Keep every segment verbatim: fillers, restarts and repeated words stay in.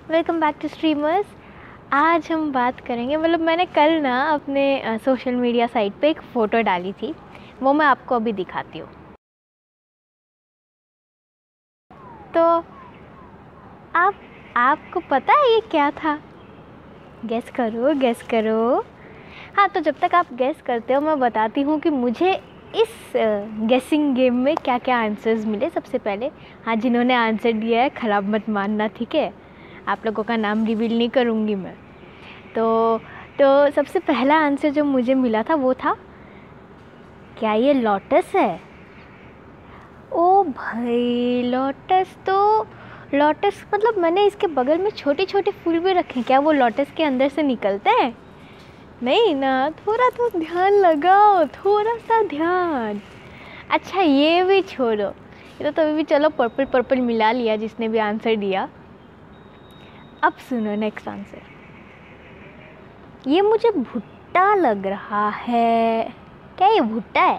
Welcome back to streamers. आज हम बात करेंगे, मतलब मैंने कल ना अपने सोशल मीडिया साइट पे एक फ़ोटो डाली थी, वो मैं आपको अभी दिखाती हूँ। तो आप आपको पता है ये क्या था? गेस करो गेस करो। हाँ, तो जब तक आप गेस करते हो मैं बताती हूँ कि मुझे इस गेसिंग गेम में क्या क्या आंसर्स मिले। सबसे पहले, हाँ, जिन्होंने आंसर दिया है ख़राब मत मानना, ठीक है? आप लोगों का नाम रिवील नहीं करूँगी मैं। तो तो सबसे पहला आंसर जो मुझे मिला था वो था, क्या ये लोटस है? ओ भाई, लोटस तो लोटस मतलब मैंने इसके बगल में छोटे छोटे फूल भी रखे हैं, क्या वो लोटस के अंदर से निकलते हैं? नहीं ना, थोड़ा तो ध्यान लगाओ, थोड़ा सा ध्यान। अच्छा, ये भी छोड़ो, ये तो तभी भी चलो पर्पल पर्पल मिला लिया जिसने भी आंसर दिया। अब सुनो नेक्स्ट आंसर। ये मुझे भुट्टा लग रहा है, क्या ये भुट्टा है?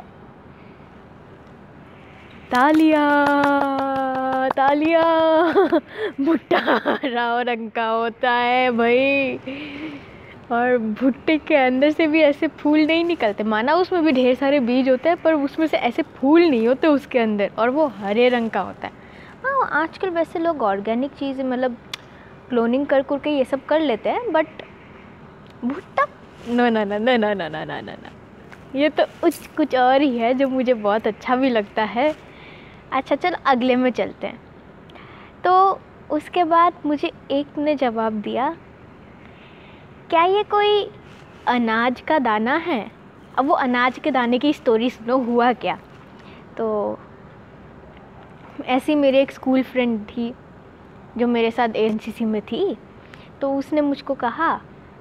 तालिया तालिया भुट्टा हरा रंग का होता है भाई, और भुट्टे के अंदर से भी ऐसे फूल नहीं निकलते। माना उसमें भी ढेर सारे बीज होते हैं, पर उसमें से ऐसे फूल नहीं होते उसके अंदर, और वो हरे रंग का होता है। हाँ, आजकल वैसे लोग ऑर्गेनिक चीज़ें मतलब क्लोनिंग कर कर के ये सब कर लेते हैं, बट भुट्टा ना ना ना ना ना ना ना ना ना, ये तो कुछ कुछ और ही है जो मुझे बहुत अच्छा भी लगता है। अच्छा, चल अगले में चलते हैं। तो उसके बाद मुझे एक ने जवाब दिया, क्या ये कोई अनाज का दाना है? अब वो अनाज के दाने की स्टोरी सुनो, हुआ क्या। तो ऐसी मेरी एक स्कूल फ्रेंड थी जो मेरे साथ एनसीसी में थी, तो उसने मुझको कहा,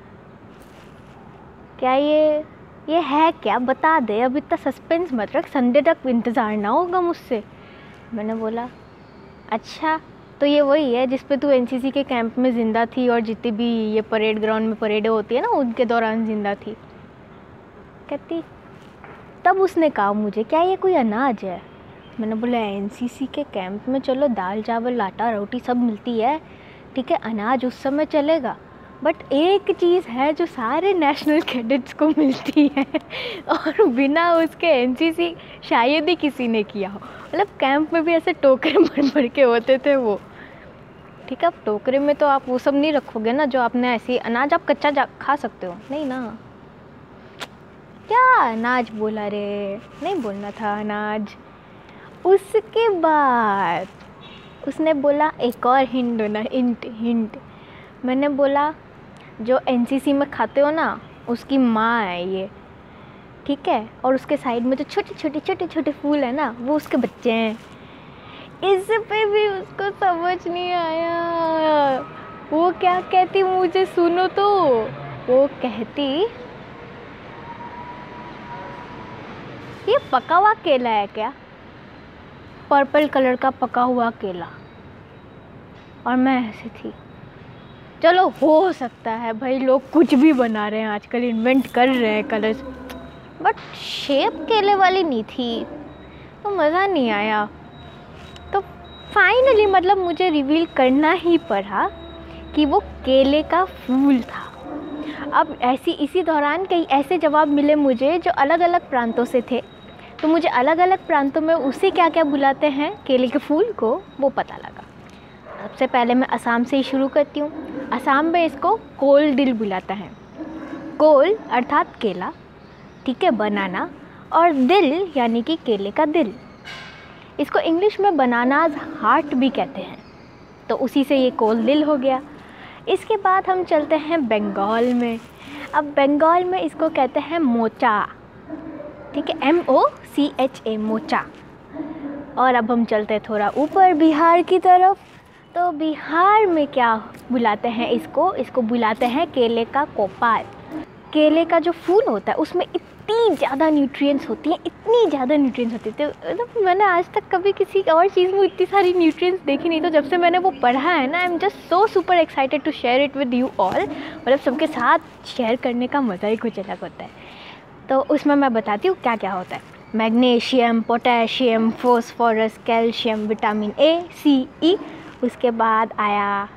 क्या ये ये है क्या, बता दे, अब इतना सस्पेंस मत रख, संडे तक इंतज़ार ना होगा मुझसे। मैंने बोला, अच्छा तो ये वही है जिस पे तू एनसीसी के कैंप में ज़िंदा थी, और जितनी भी ये परेड ग्राउंड में परेडें होती है ना, उनके दौरान ज़िंदा थी। कहती, तब उसने कहा मुझे, क्या ये कोई अनाज है? मैंने बोला, एनसीसी के कैंप में चलो दाल चावल आटा रोटी सब मिलती है, ठीक है, अनाज उस समय चलेगा, बट एक चीज़ है जो सारे नेशनल कैडेट्स को मिलती है और बिना उसके एनसीसी शायद ही किसी ने किया हो। मतलब कैंप में भी ऐसे टोकरे भर भर के होते थे वो, ठीक है। अब टोकरे में तो आप वो सब नहीं रखोगे ना जो आपने ऐसे अनाज आप कच्चा जा खा सकते हो, नहीं ना। क्या अनाज बोला रे, नहीं बोलना था अनाज। उसके बाद उसने बोला, एक और हिंट दो ना, हिंट हिंट। मैंने बोला, जो एनसीसी में खाते हो ना उसकी माँ है ये, ठीक है, और उसके साइड में जो छोटे छोटे छोटे छोटे फूल है ना वो उसके बच्चे हैं। इस पे भी उसको समझ नहीं आया। वो क्या कहती, मुझे सुनो तो, वो कहती, ये पका हुआ केला है क्या? पर्पल कलर का पका हुआ केला। और मैं ऐसी थी, चलो हो सकता है भाई, लोग कुछ भी बना रहे हैं आजकल, इन्वेंट कर रहे हैं कलर्स, बट शेप केले वाली नहीं थी, तो मज़ा नहीं आया। तो फाइनली मतलब मुझे रिवील करना ही पड़ा कि वो केले का फूल था। अब ऐसी इसी दौरान कई ऐसे जवाब मिले मुझे जो अलग अलग प्रांतों से थे, तो मुझे अलग अलग प्रांतों में उसे क्या क्या बुलाते हैं केले के फूल को, वो पता लगा। सबसे पहले मैं असम से ही शुरू करती हूँ। असम में इसको कोल दिल बुलाता है। कोल अर्थात केला, ठीक है, बनाना, और दिल यानी कि केले का दिल। इसको इंग्लिश में बनानाज हार्ट भी कहते हैं, तो उसी से ये कोल दिल हो गया। इसके बाद हम चलते हैं बंगाल में। अब बंगाल में इसको कहते हैं मोचा, ठीक है, M O C H A, mocha. और अब हम चलते हैं थोड़ा ऊपर बिहार की तरफ। तो बिहार में क्या बुलाते हैं इसको? इसको बुलाते हैं केले का कोपाल। केले का जो फूल होता है उसमें इतनी ज़्यादा न्यूट्रिएंट्स होती हैं, इतनी ज़्यादा न्यूट्रिएंट्स होती है, मतलब मैंने आज तक कभी किसी और चीज़ में इतनी सारी न्यूट्रिएंट्स देखी नहीं। तो जब से मैंने वो पढ़ा है ना, I am just so super excited to share it with you all. मतलब सबके साथ शेयर करने का मज़ा ही कुछ अलग होता है। तो उसमें मैं बताती हूँ क्या क्या होता है। Magnesium, potassium, phosphorus, calcium, vitamin A, C, E. उसके बाद आया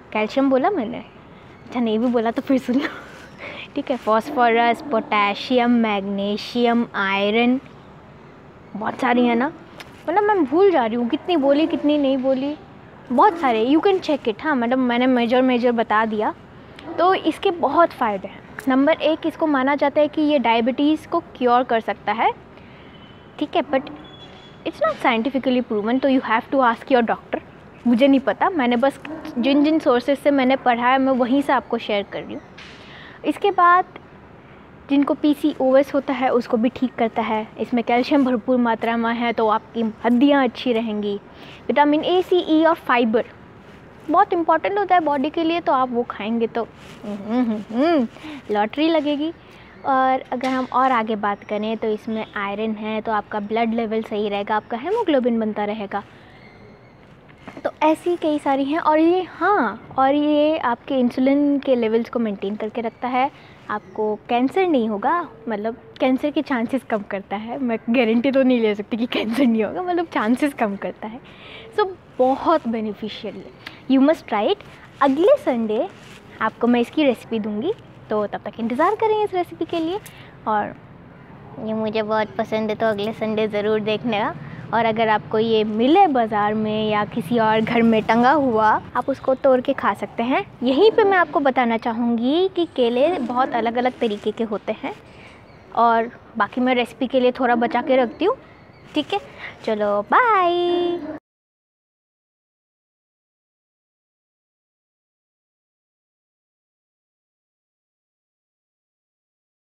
कैल्शियम बोला मैंने? अच्छा नहीं भी बोला तो फिर सुन लो। ठीक है, फॉस्फोरस, पोटेशियम, मैग्नीशियम, आयरन, बहुत सारी है ना, मतलब मैं भूल जा रही हूँ कितनी बोली कितनी नहीं बोली, बहुत सारे, यू कैन चेक इट। हाँ मैडम, मैंने मेजर मेजर बता दिया। तो इसके बहुत फ़ायदे हैं। नंबर एक, इसको माना जाता है कि ये डायबिटीज़ को क्योर कर सकता है। ठीक है, but it's not scientifically proven, तो you have to ask your doctor. मुझे नहीं पता, मैंने बस जिन जिन सोर्सेज से मैंने पढ़ा है मैं वहीं से आपको शेयर कर रही हूँ। इसके बाद जिनको पीसीओएस होता है उसको भी ठीक करता है। इसमें कैल्शियम भरपूर मात्रा में है तो आपकी हड्डियाँ अच्छी रहेंगी। विटामिन ए, सी, ई और फाइबर बहुत इंपॉर्टेंट होता है बॉडी के लिए, तो आप वो खाएंगे तो लॉटरी लगेगी। और अगर हम और आगे बात करें तो इसमें आयरन है तो आपका ब्लड लेवल सही रहेगा, आपका हेमोग्लोबिन बनता रहेगा। तो ऐसी कई सारी हैं। और ये हाँ और ये आपके इंसुलिन के लेवल्स को मेंटेन करके रखता है। आपको कैंसर नहीं होगा, मतलब कैंसर के चांसेस कम करता है। मैं गारंटी तो नहीं ले सकती कि कैंसर नहीं होगा, मतलब चांसेस कम करता है। सो so, बहुत बेनिफिशियल है, यू मस्ट ट्राई इट। अगले संडे आपको मैं इसकी रेसिपी दूंगी, तो तब तक इंतज़ार करें इस रेसिपी के लिए। और ये मुझे बहुत पसंद है तो अगले संडे ज़रूर देखने का। और अगर आपको ये मिले बाज़ार में या किसी और घर में टंगा हुआ, आप उसको तोड़ के खा सकते हैं। यहीं पे मैं आपको बताना चाहूँगी कि केले बहुत अलग अलग तरीके के होते हैं, और बाकी मैं रेसिपी के लिए थोड़ा बचा के रखती हूँ। ठीक है, चलो बाय।